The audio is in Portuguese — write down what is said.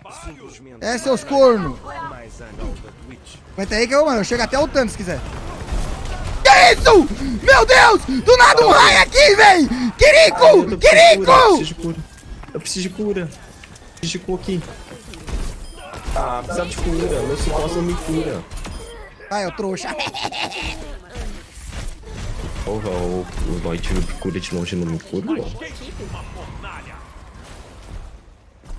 É, seus corno. Aguenta aí que eu, mano, eu chego até o tanto se quiser. Que isso? Meu Deus! Do nada um raio aqui, véi! Quirico! Quirico! Eu preciso de cura. Preciso de cura aqui. Ah, precisa de cura. Meu suporte não me cura. Vai, ô trouxa. Porra, o Lloyd me cura de longe não me cura.